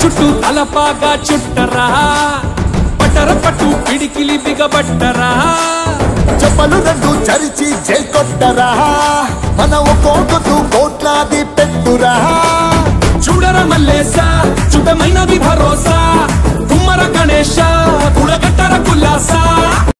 చుట్టూ తలపాగా చుట్టరా పట్టర పట్టు పిడికిలి బిగబట్టరా చెప్పలు రెండు చరిచి జై కొట్టరా మన ఒక్కొక్కరు కోట్లాది పెట్టురా చూడర మల్లేసా